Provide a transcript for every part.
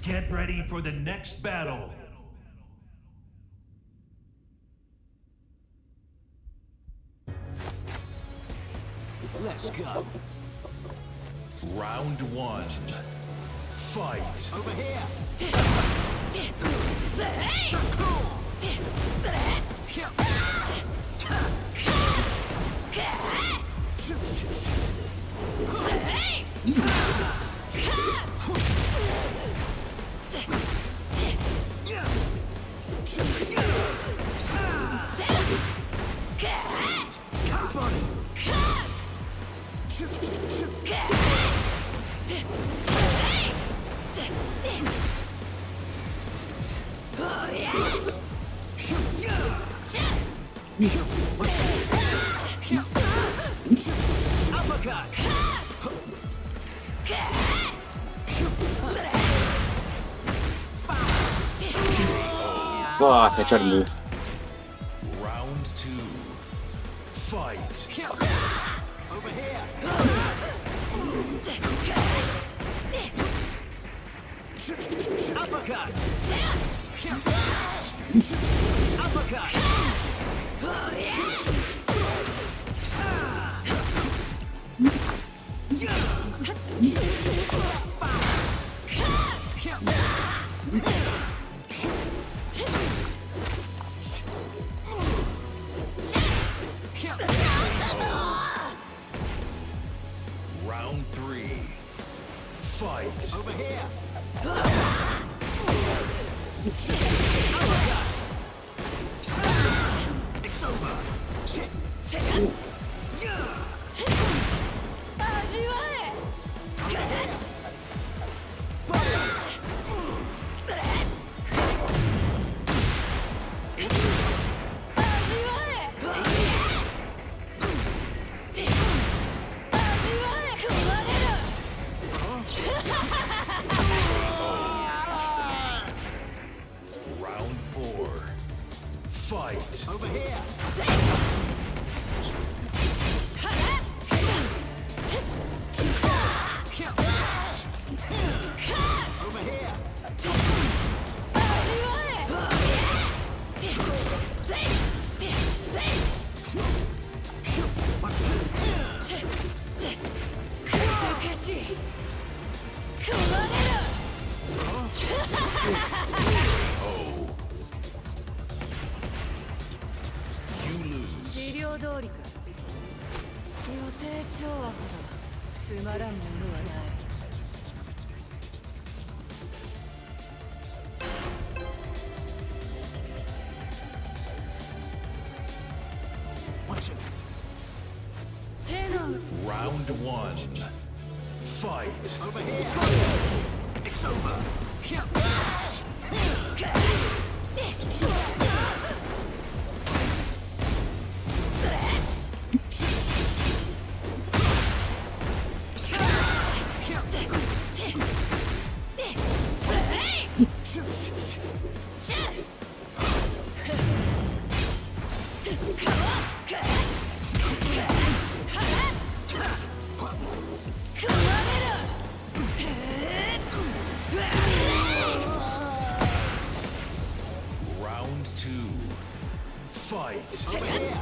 Get ready for the next battle. Let's go. Round one. Fight. Over here. Fuck, I tried to move. Round two. Fight. Over here. Uppercut. Uppercut. Round three. Fight. Over here. Uppercut. It's over. Shit. Round four. Fight. Over here. Over here. Oh. You lose. 資料通りか。予定調和ほどつまらんものはない。手の内。 Round one. Fight. Over here. It's over. Round two. Fight. Over here.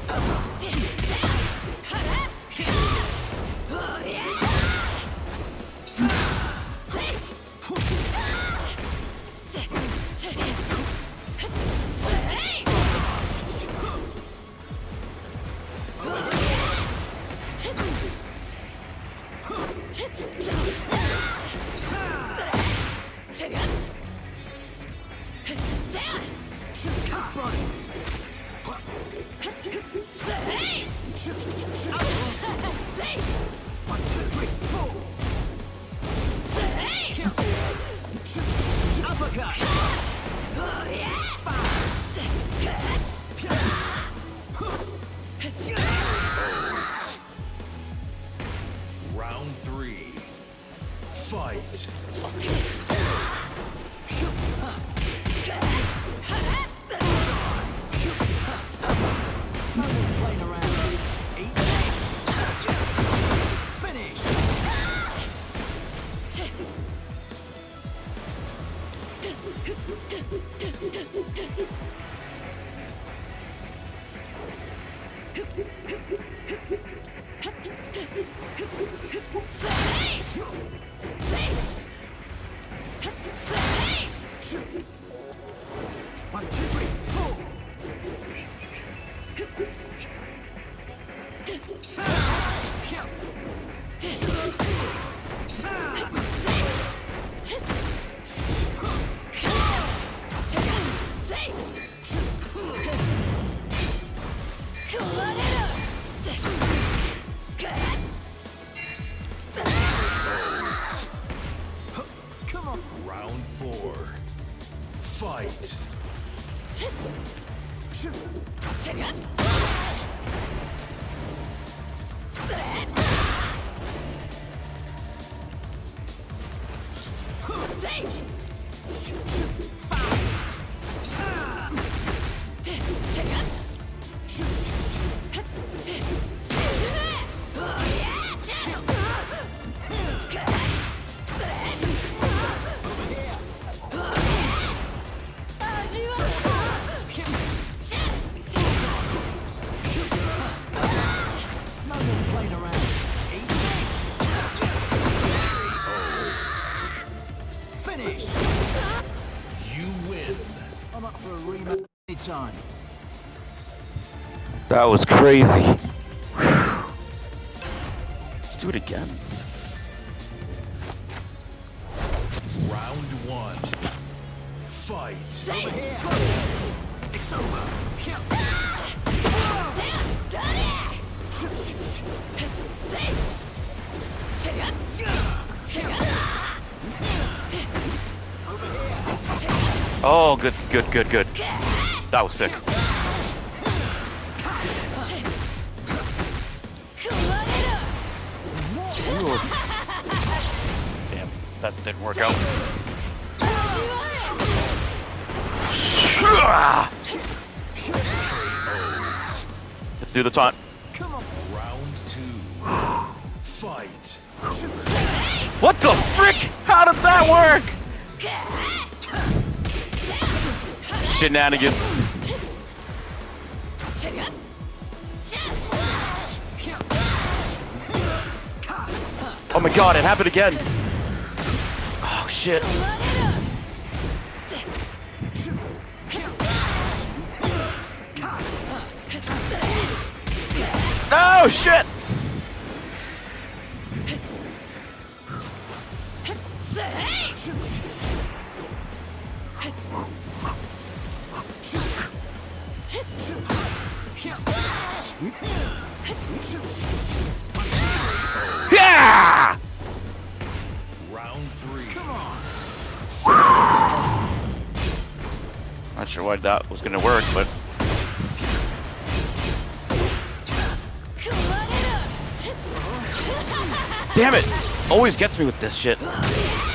Round three. Fight. Playing around. Eat this. Finish. Round 4. Fight. Playing around. Eat this. Finish. You win. I'm up for a rematch anytime. That was crazy. Let's do it again. Round 1. Fight. Over here. It's over. Oh, good. That was sick. Ooh. Damn, that didn't work out. Let's do the taunt. Round 2. Fight. What the frick? How did that work? Shenanigans. Oh my god, it happened again. Oh shit. Oh shit. Yeah! Round 3. Not sure why that was gonna work, but damn it! Always gets me with this shit.